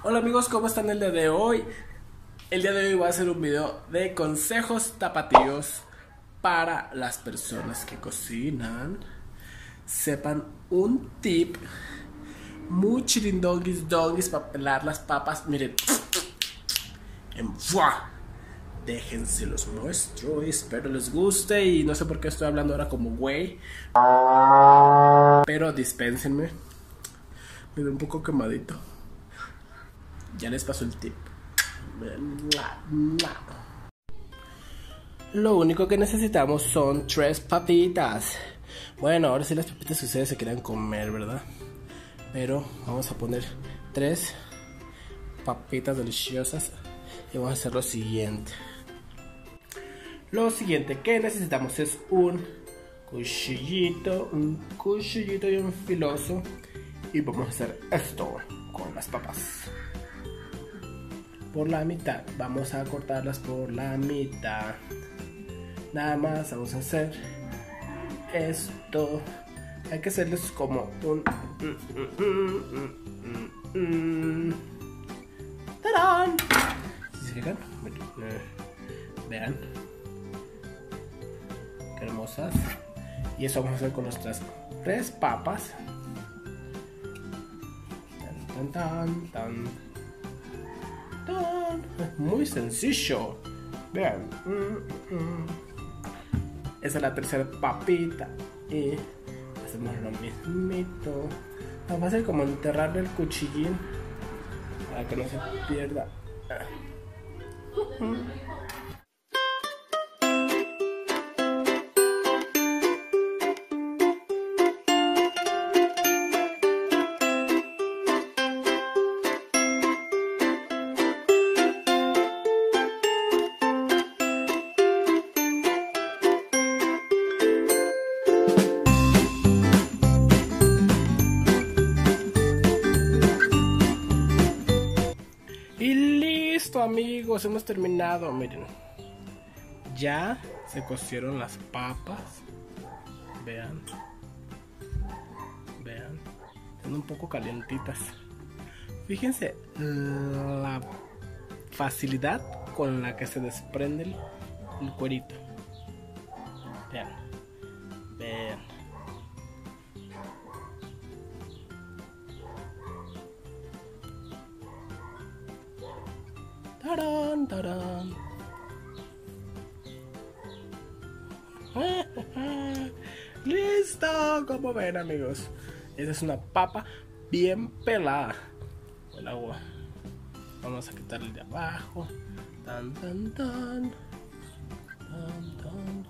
Hola amigos, ¿cómo están el día de hoy? El día de hoy voy a hacer un video de consejos tapatíos para las personas que cocinan. Sepan un tip muy chirindonguis para pelar las papas. Miren, déjense los muestro, espero les guste. Y no sé por qué estoy hablando ahora como güey, pero dispénsenme, me veo un poco quemadito. Ya les paso el tip. Lo único que necesitamos son 3 papitas. Bueno, ahora sí las papitas que ustedes se quieran comer, ¿verdad? Pero vamos a poner 3 papitas deliciosas. Y vamos a hacer lo siguiente. Lo siguiente que necesitamos es un cuchillito bien filoso. Y vamos a hacer esto con las papas. Por la mitad, vamos a cortarlas por la mitad. Nada más vamos a hacer esto. Hay que hacerles como un ¡tarán! ¿Sí se fijan? Vean qué hermosas. Y eso vamos a hacer con nuestras 3 papas. Tan, tan, tan, tan. Muy sencillo. Vean. Esa es la tercera papita. Y hacemos lo mismito. Vamos a hacer como enterrarle el cuchillín para que no se pierda. Y listo amigos, hemos terminado. Miren, ya se cocieron las papas. Vean, vean, están un poco calientitas. Fíjense la facilidad con la que se desprende el cuerito. Vean, vean. ¡Tarán, tarán! ¡Listo! Como ven amigos, esa es una papa bien pelada. El agua. Vamos a quitarle de abajo. Tan, tan, tan. Tan, tan,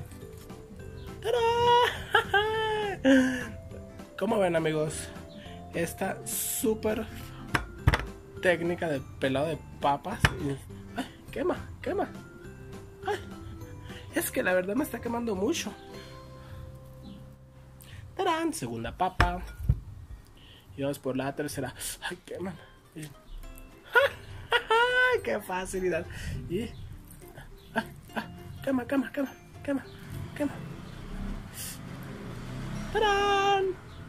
tan. ¡Tarán! Como ven amigos, esta súper técnica de pelado de papas. ¡Ay! Quema, quema. ¡Ay! Es que la verdad me está quemando mucho. ¡Tarán! Segunda papa. Y vamos por la tercera. ¡Ay! Queman. ¡Ay! ¡Qué facilidad! Y quema, quema, quema, quema, quema. ¡Tarán!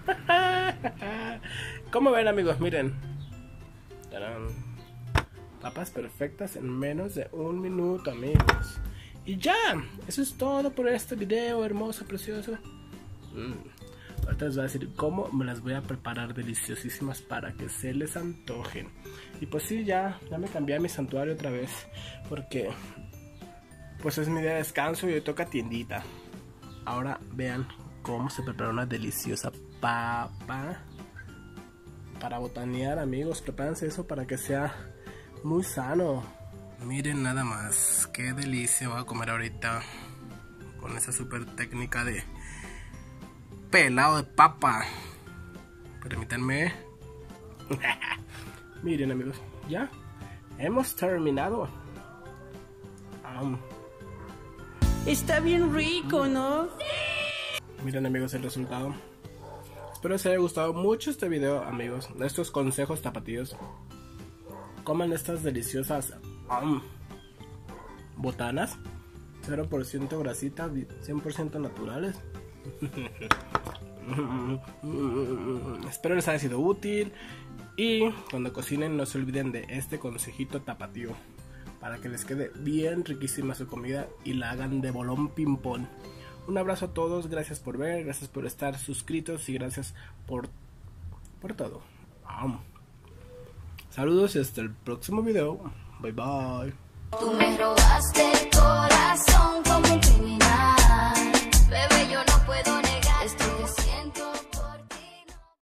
Como ven amigos, miren. ¡Tarán! Papas perfectas en menos de 1 minuto amigos. Y ya, eso es todo por este video hermoso, precioso. Ahorita les voy a decir cómo me las voy a preparar deliciosísimas para que se les antojen. Y pues sí, ya me cambié a mi santuario otra vez, porque pues es mi día de descanso y hoy toca tiendita. Ahora vean cómo se prepara una deliciosa papa para botanear amigos. Prepárense eso para que sea muy sano. Miren nada más, qué delicia voy a comer ahorita con esa super técnica de pelado de papa. Permítanme. Miren amigos, ya hemos terminado. Está bien rico, ¿no? Miren amigos el resultado. Espero les haya gustado mucho este video amigos. Estos consejos tapatíos. Coman estas deliciosas botanas. 0% grasita, 100% naturales. Espero les haya sido útil. Y cuando cocinen no se olviden de este consejito tapatío, para que les quede bien riquísima su comida y la hagan de bolón ping-pong. Un abrazo a todos, gracias por ver, gracias por estar suscritos y gracias por todo. Saludos y hasta el próximo video. Bye bye. Tú me robaste.